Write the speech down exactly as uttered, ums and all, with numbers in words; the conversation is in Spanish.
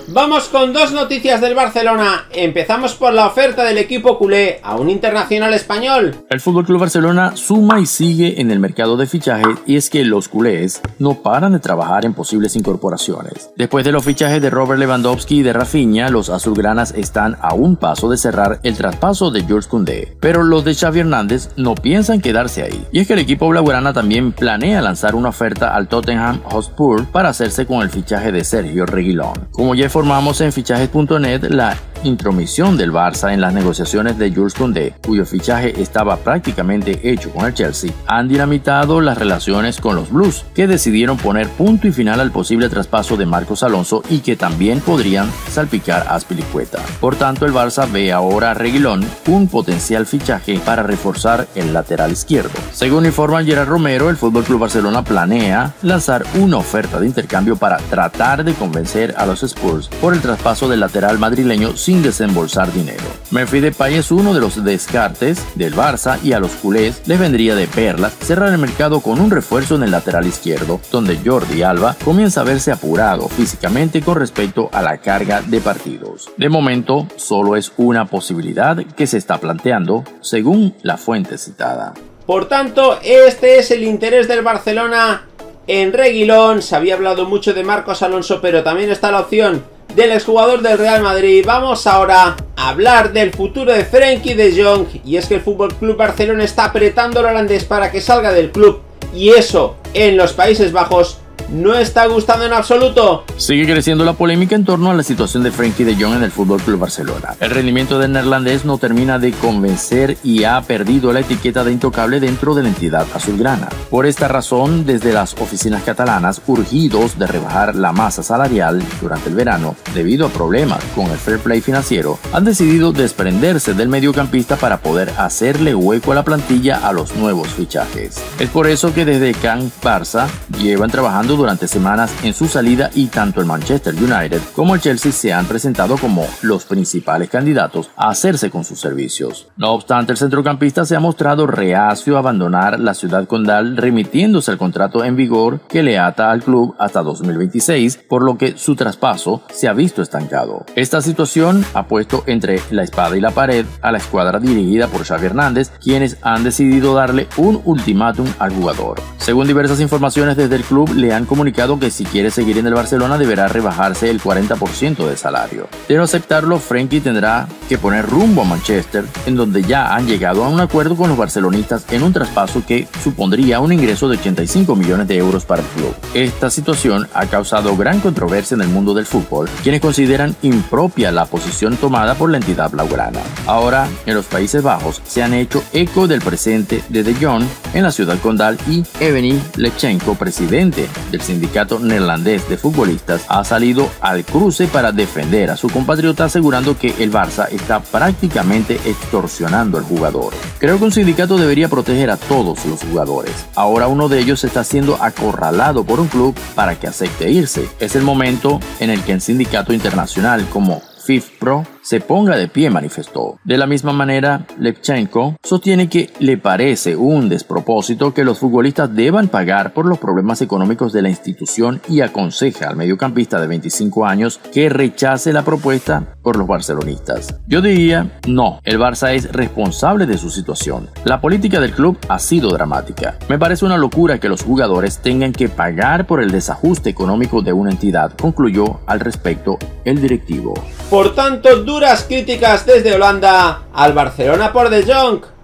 Vamos con dos noticias del Barcelona. Empezamos por la oferta del equipo culé a un internacional español. El F C Barcelona suma y sigue en el mercado de fichajes, y es que los culés no paran de trabajar en posibles incorporaciones. Después de los fichajes de Robert Lewandowski y de Rafinha, los azulgranas están a un paso de cerrar el traspaso de Jules Koundé, pero los de Xavi Hernández no piensan quedarse ahí. Y es que el equipo blaugrana también planea lanzar una oferta al Tottenham Hotspur para hacerse con el fichaje de Sergio Reguilón. Como ya informamos en fichajes punto net, la intromisión del Barça en las negociaciones de Jules Koundé, cuyo fichaje estaba prácticamente hecho con el Chelsea, han dinamitado las relaciones con los Blues, que decidieron poner punto y final al posible traspaso de Marcos Alonso y que también podrían salpicar a Azpilicueta. Por tanto, el Barça ve ahora a Reguilón un potencial fichaje para reforzar el lateral izquierdo. Según informa Gerard Romero, el F C Barcelona planea lanzar una oferta de intercambio para tratar de convencer a los Spurs por el traspaso del lateral madrileño sin desembolsar dinero. Memphis Depay es uno de los descartes del Barça, y a los culés les vendría de perlas cerrar el mercado con un refuerzo en el lateral izquierdo, donde Jordi Alba comienza a verse apurado físicamente con respecto a la carga de partidos. De momento, solo es una posibilidad que se está planteando, según la fuente citada. Por tanto, este es el interés del Barcelona en Reguilón. Se había hablado mucho de Marcos Alonso, pero también está la opción del exjugador del Real Madrid. Vamos ahora a hablar del futuro de Frenkie de Jong, y es que el F C Barcelona está apretando al holandés para que salga del club, y eso en los Países Bajos no está gustando en absoluto. Sigue creciendo la polémica en torno a la situación de Frenkie de Jong en el F C Barcelona. El rendimiento del neerlandés no termina de convencer y ha perdido la etiqueta de intocable dentro de la entidad azulgrana. Por esta razón, desde las oficinas catalanas, urgidos de rebajar la masa salarial durante el verano debido a problemas con el fair play financiero, han decidido desprenderse del mediocampista para poder hacerle hueco a la plantilla a los nuevos fichajes. Es por eso que desde Can Barça llevan trabajando durante semanas en su salida, y tanto el Manchester United como el Chelsea se han presentado como los principales candidatos a hacerse con sus servicios. No obstante, el centrocampista se ha mostrado reacio a abandonar la ciudad condal, remitiéndose al contrato en vigor que le ata al club hasta dos mil veintiséis, por lo que su traspaso se ha visto estancado. Esta situación ha puesto entre la espada y la pared a la escuadra dirigida por Xavi Hernández, quienes han decidido darle un ultimátum al jugador. Según diversas informaciones desde el club, le han comunicado que si quiere seguir en el Barcelona deberá rebajarse el cuarenta por ciento de salario. De no aceptarlo, Frenkie tendrá que poner rumbo a Manchester, en donde ya han llegado a un acuerdo con los barcelonistas en un traspaso que supondría un ingreso de ochenta y cinco millones de euros para el club. Esta situación ha causado gran controversia en el mundo del fútbol, quienes consideran impropia la posición tomada por la entidad blaugrana. Ahora, en los Países Bajos se han hecho eco del presente de De Jong en la ciudad condal, y Evgeny Lechenko, presidente del sindicato neerlandés de futbolistas, ha salido al cruce para defender a su compatriota, asegurando que el Barça está prácticamente extorsionando al jugador. Creo que un sindicato debería proteger a todos los jugadores. Ahora uno de ellos está siendo acorralado por un club para que acepte irse. Es el momento en el que el sindicato internacional como FIFPro se ponga de pie, manifestó. De la misma manera, Lechenko sostiene que le parece un despropósito que los futbolistas deban pagar por los problemas económicos de la institución, y aconseja al mediocampista de veinticinco años que rechace la propuesta por los barcelonistas. Yo diría, no, el Barça es responsable de su situación. La política del club ha sido dramática. Me parece una locura que los jugadores tengan que pagar por el desajuste económico de una entidad, concluyó al respecto el directivo. Por tanto, duras críticas desde Holanda al Barcelona por De Jong.